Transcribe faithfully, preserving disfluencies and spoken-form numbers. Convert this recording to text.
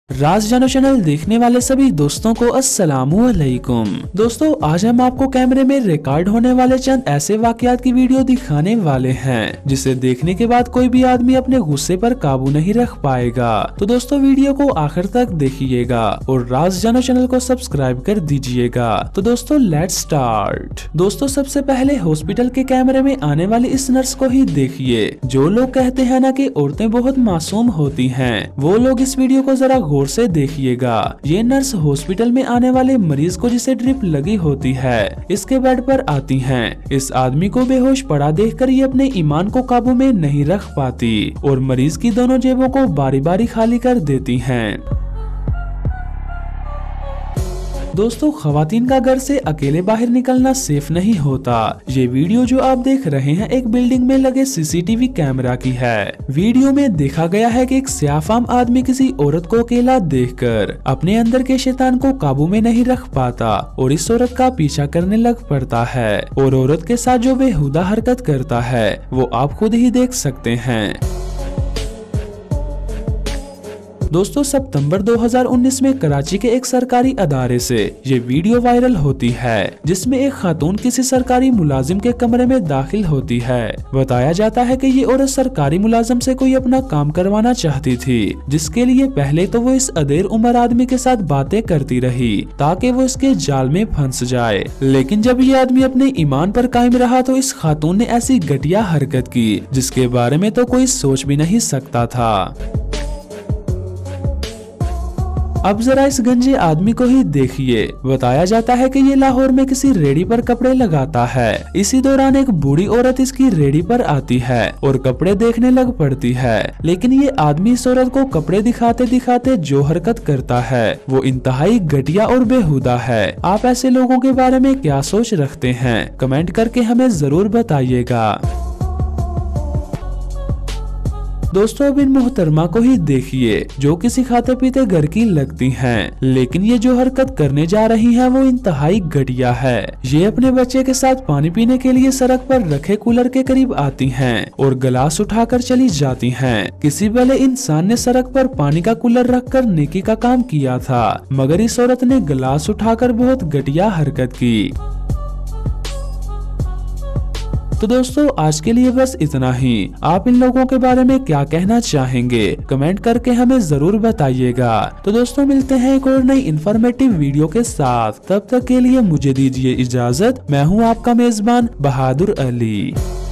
राज जानो चैनल देखने वाले सभी दोस्तों को अस्सलामुअलैकुम। दोस्तों, आज हम आपको कैमरे में रिकॉर्ड होने वाले चंद ऐसे वाकयात की वीडियो दिखाने वाले हैं जिसे देखने के बाद कोई भी आदमी अपने गुस्से पर काबू नहीं रख पाएगा। तो दोस्तों, वीडियो को आखिर तक देखिएगा और राज जानो चैनल को सब्सक्राइब कर दीजिएगा। तो दोस्तों, लेट्स स्टार्ट। दोस्तों, सबसे पहले हॉस्पिटल के कैमरे में आने वाली इस नर्स को ही देखिए। जो लोग कहते हैं ना कि औरतें बहुत मासूम होती हैं, वो लोग इस वीडियो को जरा गौर से देखिएगा। ये नर्स हॉस्पिटल में आने वाले मरीज को जिसे ड्रिप लगी होती है, इसके बेड पर आती हैं। इस आदमी को बेहोश पड़ा देखकर ये अपने ईमान को काबू में नहीं रख पाती और मरीज की दोनों जेबों को बारी बारी खाली कर देती हैं। दोस्तों, खवातीन का घर से अकेले बाहर निकलना सेफ नहीं होता। ये वीडियो जो आप देख रहे हैं एक बिल्डिंग में लगे सीसीटीवी कैमरा की है। वीडियो में देखा गया है कि एक स्याफाम आदमी किसी औरत को अकेला देखकर अपने अंदर के शैतान को काबू में नहीं रख पाता और इस औरत का पीछा करने लग पड़ता है और औरत के साथ जो बेहुदा हरकत करता है वो आप खुद ही देख सकते हैं। दोस्तों, सितंबर दो हज़ार उन्नीस में कराची के एक सरकारी अदारे से ये वीडियो वायरल होती है जिसमें एक खातून किसी सरकारी मुलाजिम के कमरे में दाखिल होती है। बताया जाता है कि ये औरत सरकारी मुलाजिम से कोई अपना काम करवाना चाहती थी, जिसके लिए पहले तो वो इस अदेर उम्र आदमी के साथ बातें करती रही ताकि वो इसके जाल में फंस जाए। लेकिन जब ये आदमी अपने ईमान पर कायम रहा तो इस खातून ने ऐसी घटिया हरकत की जिसके बारे में तो कोई सोच भी नहीं सकता था। अब जरा इस गंजे आदमी को ही देखिए। बताया जाता है कि ये लाहौर में किसी रेडी पर कपड़े लगाता है। इसी दौरान एक बूढ़ी औरत इसकी रेडी पर आती है और कपड़े देखने लग पड़ती है, लेकिन ये आदमी इस औरत को कपड़े दिखाते दिखाते जो हरकत करता है वो इंतहाई घटिया और बेहुदा है। आप ऐसे लोगों के बारे में क्या सोच रखते हैं? कमेंट करके हमें जरूर बताइएगा। दोस्तों, अब इन मोहतरमा को ही देखिए जो किसी खाते पीते घर की लगती हैं, लेकिन ये जो हरकत करने जा रही हैं वो इंतहाई घटिया है। ये अपने बच्चे के साथ पानी पीने के लिए सड़क पर रखे कूलर के करीब आती हैं और गिलास उठाकर चली जाती हैं। किसी भले इंसान ने सड़क पर पानी का कूलर रखकर नेकी का काम किया था, मगर इस औरत ने गिलास उठाकर बहुत घटिया हरकत की। तो दोस्तों, आज के लिए बस इतना ही। आप इन लोगों के बारे में क्या कहना चाहेंगे? कमेंट करके हमें जरूर बताइएगा। तो दोस्तों, मिलते हैं एक और नई इन्फॉर्मेटिव वीडियो के साथ। तब तक के लिए मुझे दीजिए इजाजत। मैं हूं आपका मेजबान बहादुर अली।